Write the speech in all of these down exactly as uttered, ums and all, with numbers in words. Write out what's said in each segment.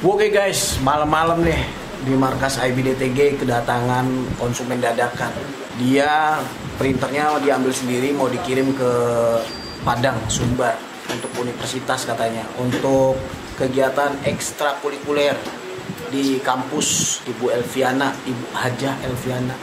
Oke guys, malam-malam nih di markas I B D T G kedatangan konsumen dadakan. Dia printernya diambil sendiri, mau dikirim ke Padang, Sumbar untuk universitas katanya, untuk kegiatan ekstrakurikuler di kampus Ibu Elviana, Ibu Hajah Elviana.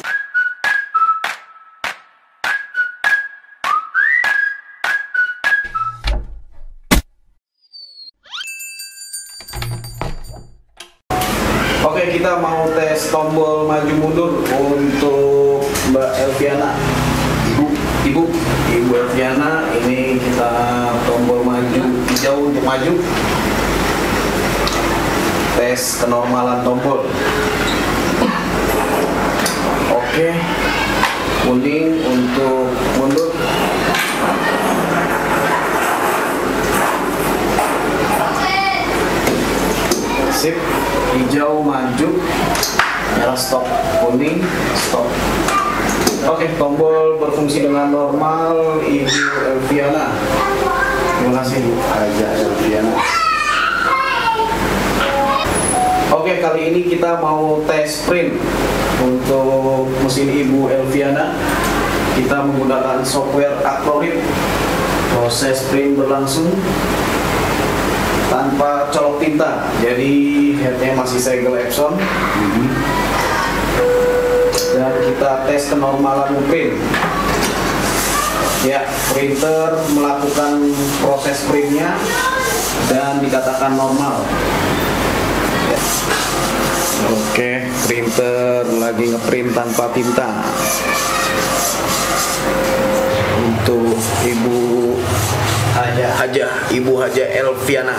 Oke, kita mau tes tombol maju mundur untuk Mbak Elviana. Ibu, Ibu, Ibu Elviana, ini kita tombol maju hijau untuk maju. Tes kenormalan tombol. Oke, kuning untuk mundur. Sip, hijau maju, merah stop, kuning stop. Oke, tombol berfungsi dengan normal, Ibu Elviana. Terima kasih, Bu Hajah Elviana. Oke, kali ini kita mau tes print untuk mesin Ibu Elviana. Kita menggunakan software Acrolit. Proses print berlangsung tanpa colok tinta, jadi headnya masih segel Epson. Dan kita tes kenormalan print. Ya, printer melakukan proses printnya dan dikatakan normal. Ya. Oke, printer lagi ngeprint tanpa tinta. Untuk Ibu Hajah, Hajah, Ibu Hajah Elviana.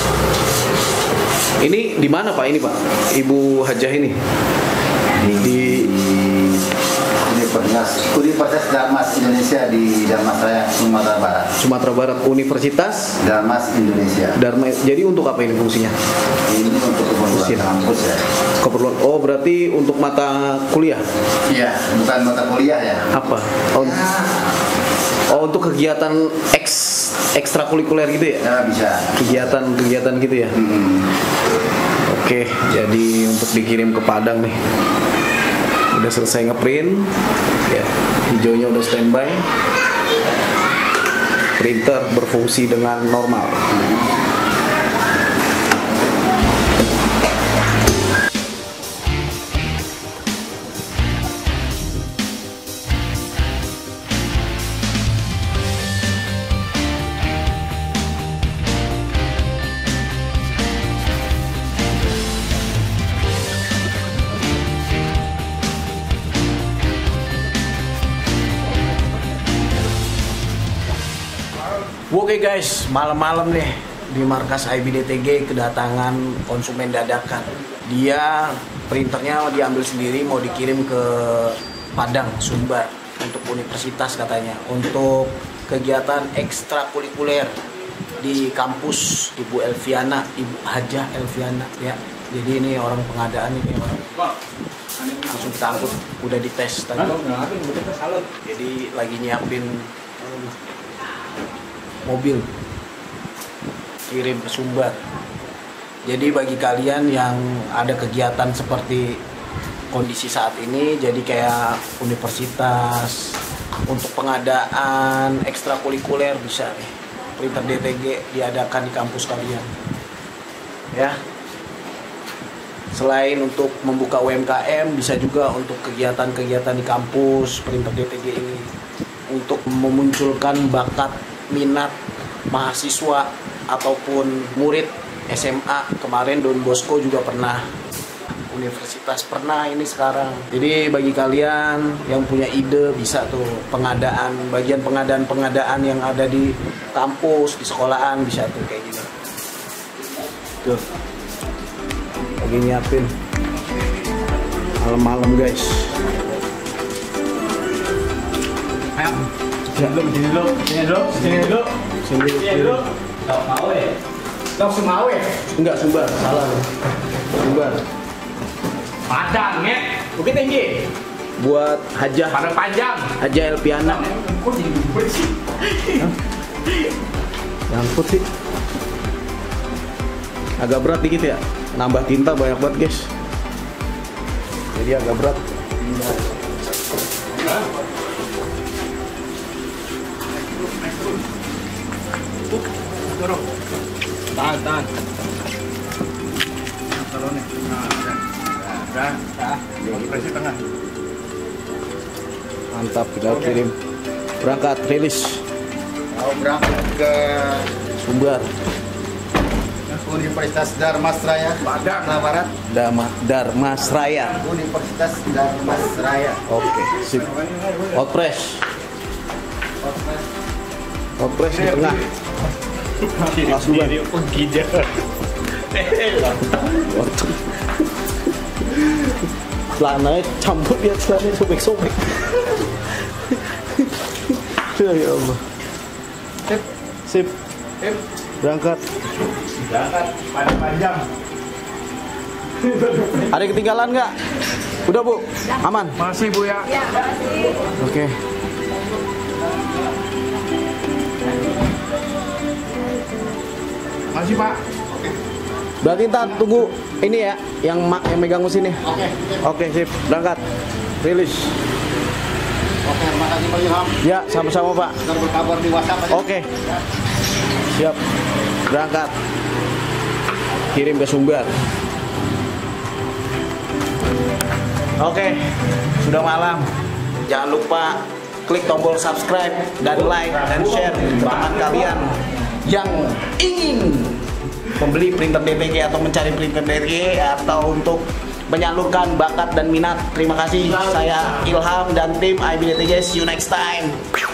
Ini di mana Pak? Ini Pak, Ibu Hajah ini di, di Universitas Universitas Darmas Indonesia di Darmas Raya, Sumatera Barat. Sumatera Barat, Universitas Darmas Indonesia. Dharma. Jadi untuk apa ini fungsinya? Ini untuk keperluan kampus ya. Keperluan. Oh, berarti untuk mata kuliah? Iya, bukan mata kuliah ya. Apa? Oh, oh untuk kegiatan eks ekstrakurikuler gitu ya? Ya bisa. Kegiatan-kegiatan gitu ya? Hmm. Oke, jadi untuk dikirim ke Padang nih. Udah selesai ngeprint, ya, hijaunya udah standby. Printer berfungsi dengan normal. Oke guys, malam-malam nih di markas I B D T G kedatangan konsumen dadakan. Dia printernya diambil sendiri, mau dikirim ke Padang, Sumbar untuk universitas katanya, untuk kegiatan ekstrakurikuler di kampus Ibu Elviana, Ibu Hajah Elviana ya. Jadi ini orang pengadaan ini orang. Langsung kita angkut, udah dites tadi. Jadi lagi nyiapin mobil kirim ke Sumbar. Jadi bagi kalian yang ada kegiatan seperti kondisi saat ini, jadi kayak universitas untuk pengadaan ekstrakurikuler bisa nih, printer D T G diadakan di kampus kalian ya. Selain untuk membuka U M K M, bisa juga untuk kegiatan-kegiatan di kampus printer D T G ini untuk memunculkan bakat minat mahasiswa ataupun murid S M A. Kemarin Don Bosco juga pernah, universitas pernah, ini sekarang. Jadi bagi kalian yang punya ide bisa tuh pengadaan, bagian pengadaan-pengadaan yang ada di kampus, di sekolahan bisa tuh kayak gini. Tuh. Lagi nyiapin malam-malam guys. Ayo. Sini dulu, sini dulu, sini dulu, sini dulu, Sini sini dulu. Dok mau ya? Dok semau ya? Enggak, Sumbar, salah. Sumbar. Padang ya? Bukit Tinggi. Buat Hajah. Padang Panjang. Hajah Elviana. Kok jadi gue sih? Nyangkut sih. agak berat dikit ya, nambah tinta banyak banget guys, jadi agak berat. Dorong. Tahan, tahan. Taruh nih. Nah, dah. Dah, dah. Presi tengah. Mantap, kita kirim. Berangkat, rilis. Mau berangkat ke Sumbar. Universitas Darmasraya, Padang. Sumatera Barat. Dama, Darmasraya. Universitas Darmasraya. Oke, sip. Outpress. Outpress di tengah. Kelas dua. Celananya campur dia, celananya sobek-sobek. Ya Allah. Sip. Sip. Sip. Berangkat. Berangkat panjang-panjang. Ada yang ketinggalan nggak? Udah Bu? Aman? Masih Bu ya. Ya, makasih. Oke. Masih Pak. Berarti ntar tunggu ini ya, yang ma yang megang mesin nih. Oke. Oke, sip. Berangkat. Rilis. Oke, terima kasih Pak Ilham. Ya, sama-sama Pak. Kita berkabar di WhatsApp aja. Oke. Siap. Berangkat. Kirim ke Sumbar. Oke. Sudah malam. Jangan lupa klik tombol subscribe dan like dan share ke teman kalian yang ingin membeli printer D T G atau mencari printer D T G atau untuk menyalurkan bakat dan minat. Terima kasih. Saya Ilham dan tim I B D T G. See you next time.